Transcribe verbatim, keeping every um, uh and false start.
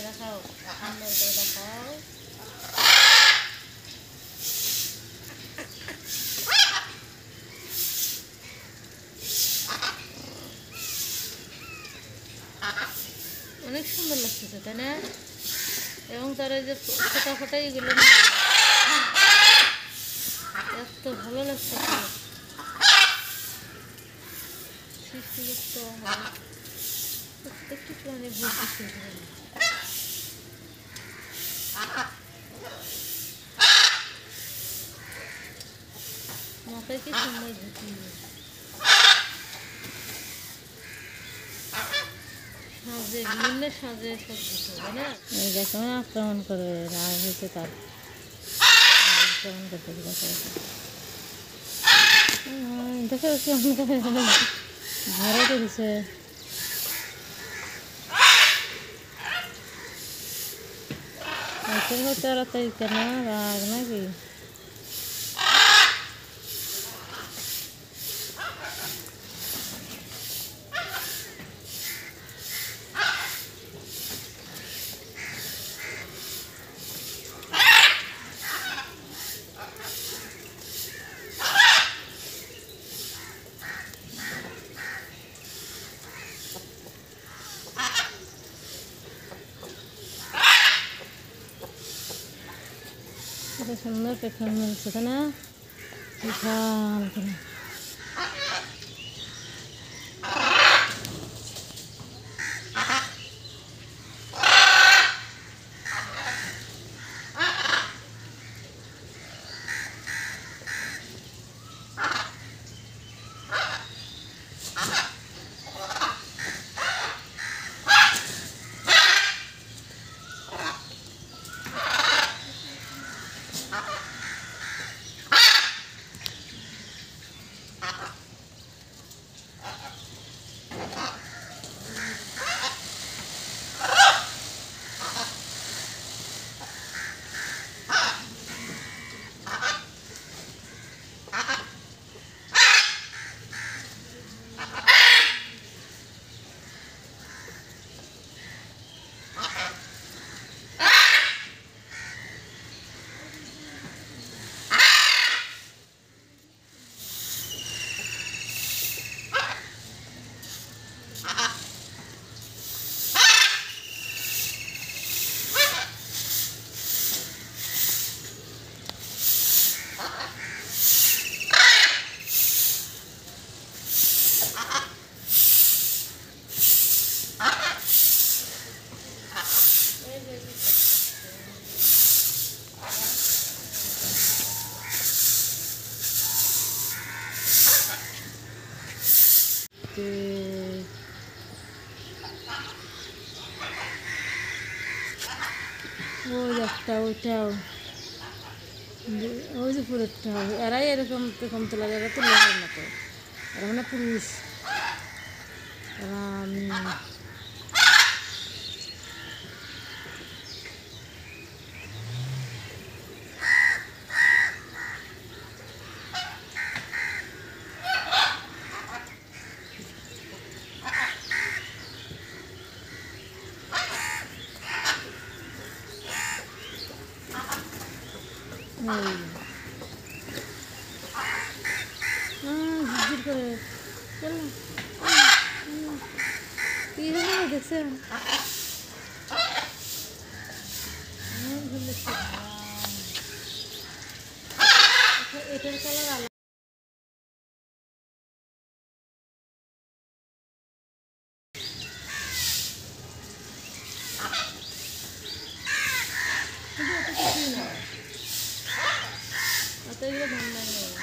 দেখাও সুন্দর করে দেখাও। অনেক সুন্দর লাগতেছে তাই না? এবং তার এই যে ফোটা ফোটা এগুলো এত ভালো লাগতেছে। সৃষ্টিযুক্ত প্রত্যেকটি প্রাণী বুঝতেছে মাথায় কি সময় ঢুকিয়ে সাজে বিভিন্ন সাজে সজ্জিত তাই না? এই দেখো আক্রমণ করে রাগ হয়েছে তার আক্রমণ করতে দেখো দেখো কেমন করে ঘরে তুলছে। তাড়াতাড়ি কেন রাগ নাকি? সুন্দর পেখম মিলছে তাই না? বিশাল করে ওই একটা ওইটাও ওই যে পুরোটা এরাই এরকম এরকম তোলা এরা তো লোকের মতো এরা মানে পুরুষ এরা ঝিরঝির করে দেখছেন এটার কালার আলাদা। কিন্তু এটা কিছুই না, অত এগুলো ধান লাগে।